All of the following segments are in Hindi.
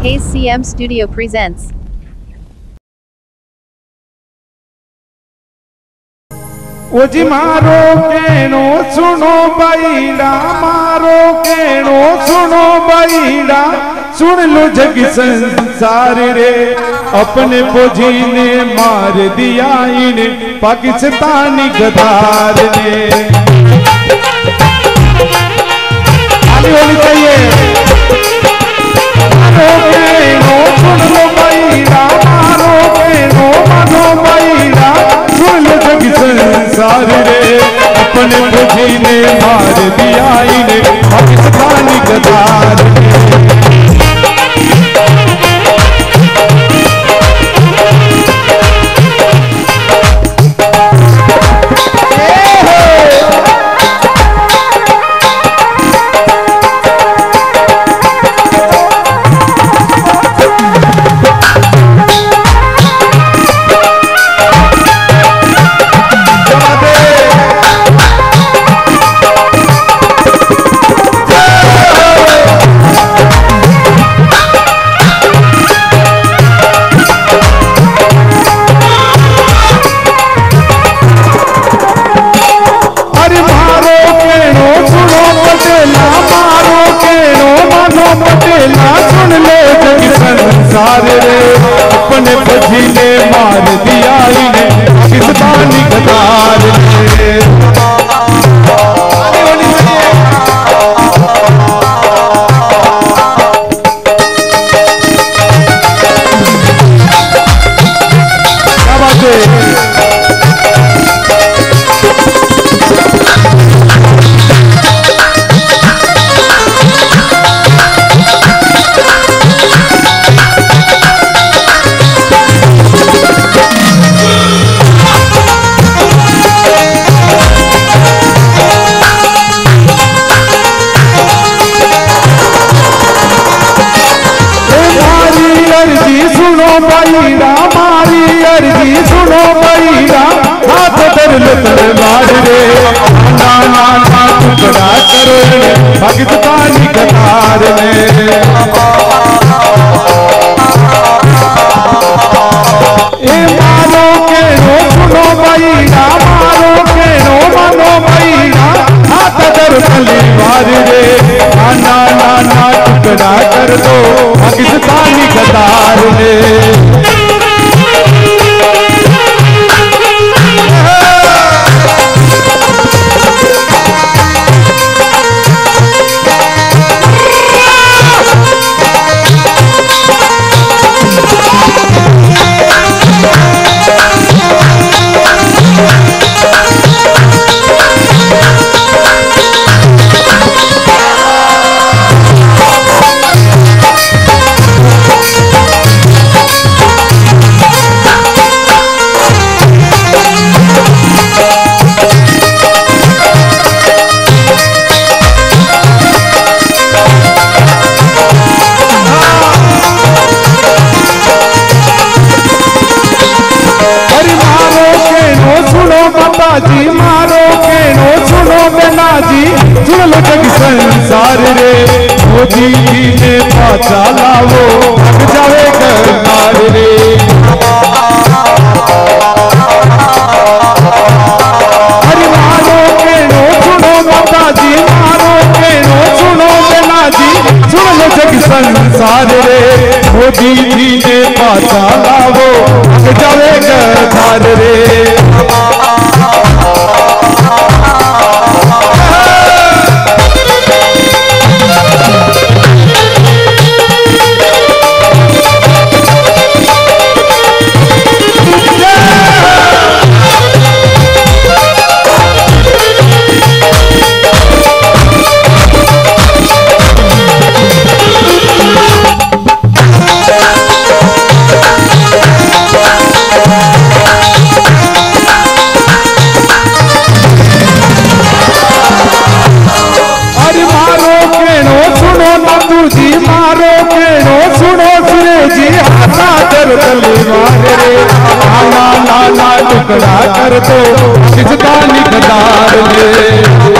Hayes CM Studio presents. ओजी मारो केनो सुनो बैडा, मारो केनो सुनो बैडा, सुन लो जग संसार रे, अपने फौजी ने मार दिया इन्हें पाकिस्तानी गद्दार ने। आली होनी चाहिए। मारो केनो सुन लो बैडा, मारो केनो मानो बैडा, सुन लो जग संसार रे, अपने फौजी ने मार दिया इन्हें पाकिस्तानी गद्दार ने। अपने फौजी ने मार दिया इन्हें पाकिस्तानी गद्दार ने। क्या बात है। मारी अर्जी सुनो बैरा, हाथ धर लो तलवार रे, ना ना ना टुकड़ा करो पाकिस्तानी गद्दार में। ए मारो के नो सुनो बैरा, मारो के नो मानो बैरा, हाथ धर तलवार रे, ना ना ना टुकड़ा कर दो पाकिस्तानी गद्दार ने। जी मारो के नो सुनो बेना जी, सुन लो जग संसार रे, फौजी ने पाचा लावो लग जावे गद्दार रे। अरे मारो के नो सुनो माता जी, मारो के नो सुनो बेना जी, सुन लो जग संसार रे, फौजी ने पाचा लावो लग जावे गद्दार रे। जी मारो के नो सुनो सुरे जी, हाथा कर तलवार रे, ना ना ना टुकड़ा कर दो पाकिस्तानी गद्दार ने।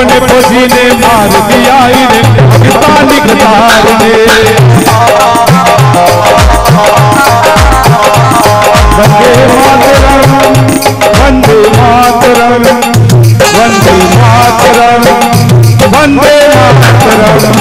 अपने फौजी ने मार दिया इन्हें पाकिस्तानी गद्दार ने। वंदे मातरम वंदे मातरम वंदे मातरम वंदे मातरम।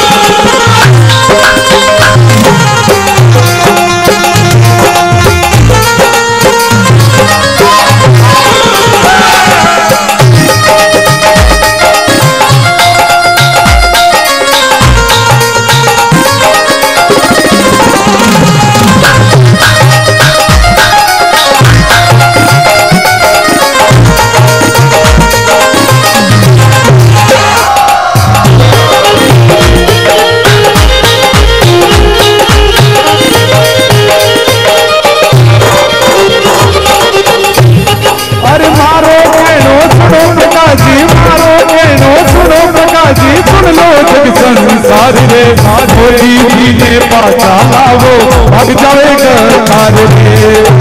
संसार रे मोदी जी ने पाचा लावो भाग जावे गद्दार रे।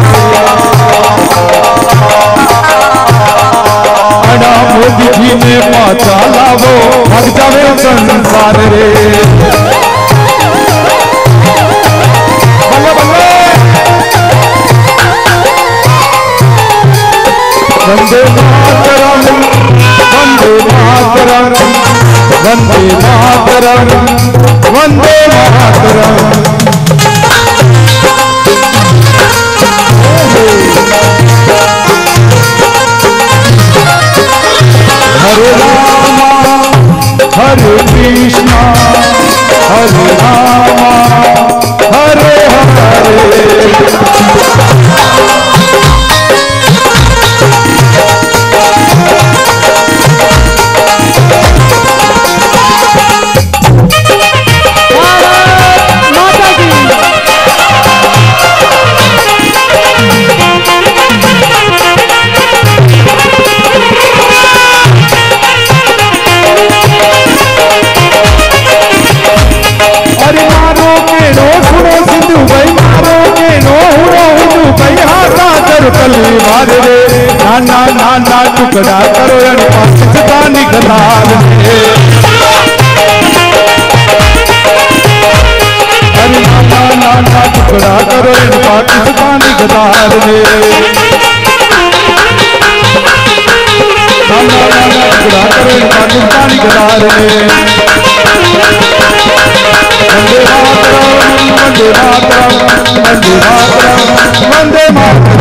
अड़ा मोदी जी ने पाचा लावो भाग जावे संसार रे। वंदे मातरम वंदे मातरम वंदे मातरम वंदे मातरम। हरे रामा हरे कृष्णा हरे रामा हरे हरे। तलवार रे नाना नाना टुकड़ा करो पाकिस्तानी गद्दार रे। अरे नाना नाना टुकड़ा करो पाकिस्तानी गद्दार रे। नाना नाना टुकड़ा करो पाकिस्तानी गद्दार रे। वंदे मातरम वंदे मातरम वंदे मातरम वंदे मातरम।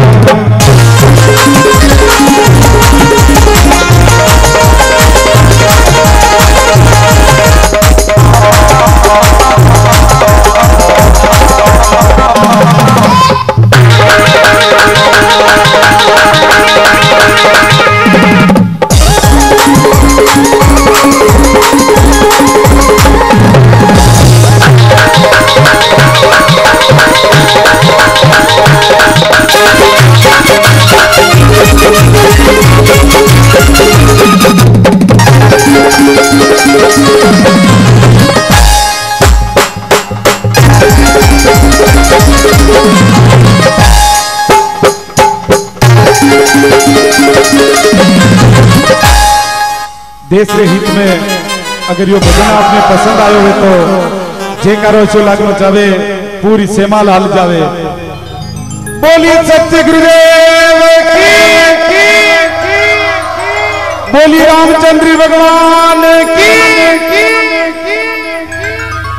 देश के हित में अगर यो भजन आपने पसंद आयो हो तो जे करो छो लाग मचावे पूरी सेमा लाल जावे। बोलिए सत्य गुरुदेव की बोलिए रामचंद्र भगवान की।